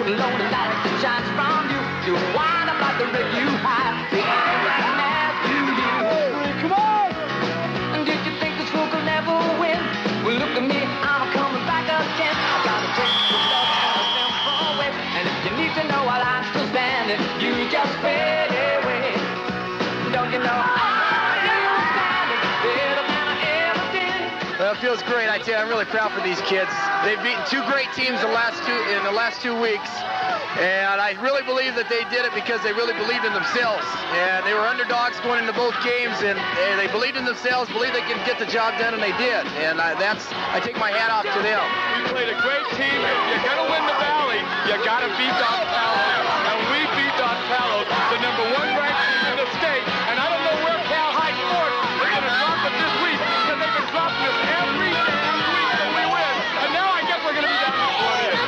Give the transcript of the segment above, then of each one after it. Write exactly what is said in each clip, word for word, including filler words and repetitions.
lonely light that shines from you. You wind up like the wreck you hide. The air is an ass to you. Come on! And did you think this fool could never win? Well, look at me, I'm coming back again. I gotta take the love and the simple way. And if you need to know while I'm still standing, you just fade away. Don't you know I'm still standing better than I ever did? Well, it feels great. I tell you, I'm really proud for these kids. They've beaten two great teams the last two in the last two weeks. And I really believe that they did it because they really believed in themselves. And they were underdogs going into both games, and they believed in themselves, believed they could get the job done, and they did. And I, that's, I take my hat off to them. We played a great team. If you're going to win the Valley, you got to beat Don Palos. And we beat Don Palos, the number one ranked team in the state. And I don't know where Cal High Sports is going to drop us this week, because they've been dropping us every damn week that we win. And now I guess we're going to be down to twentieth.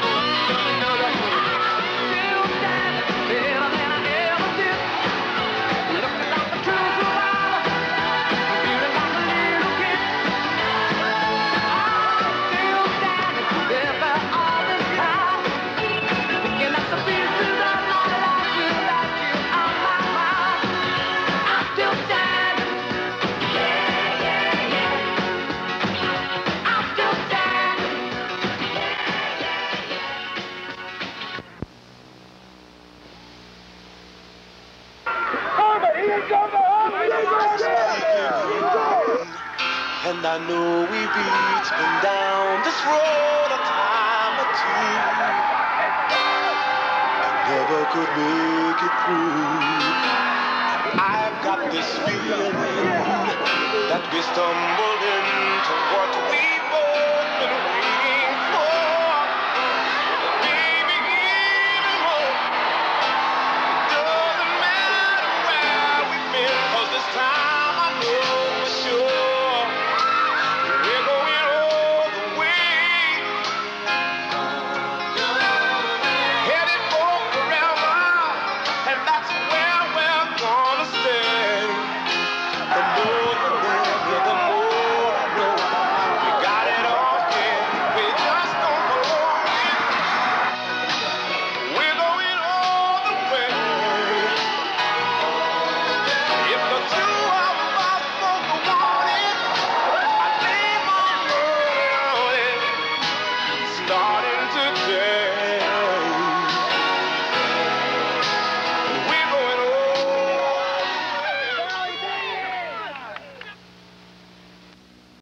And I know we've each been down this road a time or two. I never could make it through. I've got this feeling that we stumbled into what we've both been waiting for. Baby, even more. Doesn't matter where we've been, 'cause this time I know for sure. Starting to